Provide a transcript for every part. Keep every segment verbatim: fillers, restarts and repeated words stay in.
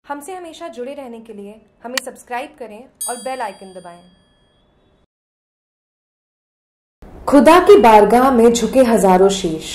हमसे हमेशा जुड़े रहने के लिए हमें सब्सक्राइब करें और बेल आइकन दबाएं। खुदा की बारगाह में झुके हजारों शीश।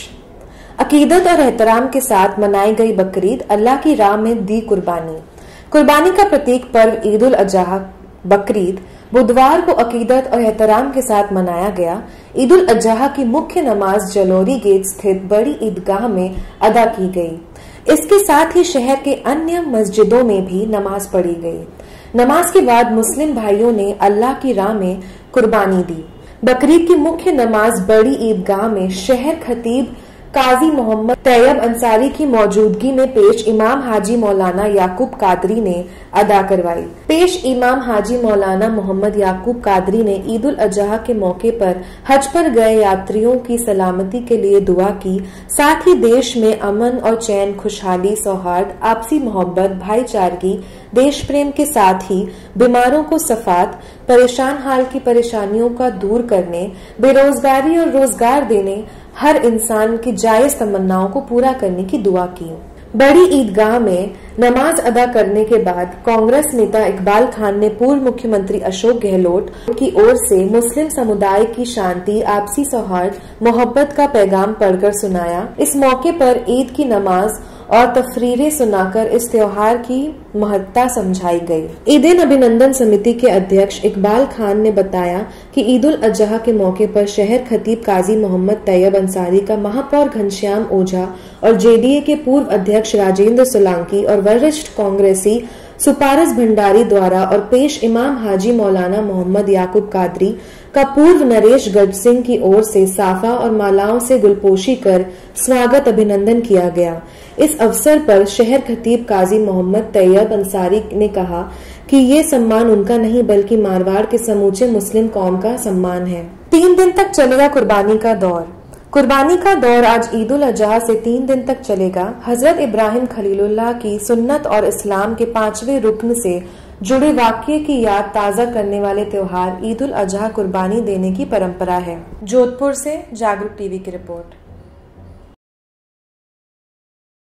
अकीदत और एहतराम के साथ मनाई गई बकरीद, अल्लाह की राह में दी कुर्बानी। कुर्बानी का प्रतीक पर्व ईद उल अजहा बकरीद बुधवार को अकीदत और एहतराम के साथ मनाया गया। ईद उल अजहा की मुख्य नमाज जलोरी गेट स्थित बड़ी ईदगाह में अदा की गई। इसके साथ ही शहर के अन्य मस्जिदों में भी नमाज पढ़ी गई। नमाज के बाद मुस्लिम भाइयों ने अल्लाह की राह में कुर्बानी दी। बकरीद की मुख्य नमाज बड़ी ईदगाह में शहर खतीब काजी मोहम्मद तैयब अंसारी की मौजूदगी में पेश इमाम हाजी मौलाना याकूब कादरी ने अदा करवाई। पेश इमाम हाजी मौलाना मोहम्मद याकूब कादरी ने ईद उल अजहा के मौके पर हज पर गए यात्रियों की सलामती के लिए दुआ की। साथ ही देश में अमन और चैन, खुशहाली, सौहार्द, आपसी मोहब्बत, भाईचारगी, देश प्रेम के साथ ही बीमारों को सफात, परेशान हाल की परेशानियों का दूर करने, बेरोजगारी और रोजगार देने, हर इंसान की जायज तमन्नाओं को पूरा करने की दुआ की। बड़ी ईदगाह में नमाज अदा करने के बाद कांग्रेस नेता इकबाल खान ने पूर्व मुख्यमंत्री अशोक गहलोत की ओर से मुस्लिम समुदाय की शांति, आपसी सौहार्द, मोहब्बत का पैगाम पढ़कर सुनाया। इस मौके पर ईद की नमाज और तफरीरें सुनाकर इस त्योहार की महत्ता समझाई गई। ईद अभिनंदन समिति के अध्यक्ष इकबाल खान ने बताया कि ईद उल अजहा के मौके पर शहर खतीब काजी मोहम्मद तैयब अंसारी का महापौर घनश्याम ओझा और जेडीए के पूर्व अध्यक्ष राजेंद्र सोलंकी और वरिष्ठ कांग्रेसी सुपारस भंडारी द्वारा और पेश इमाम हाजी मौलाना मोहम्मद याकूब कादरी का पूर्व नरेश गढ़ सिंह की ओर से साफा और मालाओं से गुलपोशी कर स्वागत अभिनंदन किया गया। इस अवसर पर शहर खतीब काजी मोहम्मद तैयब अंसारी ने कहा कि ये सम्मान उनका नहीं बल्कि मारवाड़ के समूचे मुस्लिम कौम का सम्मान है। तीन दिन तक चलेगा कुर्बानी का दौर। कुर्बानी का दौर आज ईद उल अजहा से तीन दिन तक चलेगा। हजरत इब्राहिम खलीलुल्लाह की सुन्नत और इस्लाम के पांचवें रुकन से जुड़े वाक़ये की याद ताज़ा करने वाले त्योहार ईद उल अजहा कुर्बानी देने की परंपरा है। जोधपुर से जागरूक टीवी की रिपोर्ट।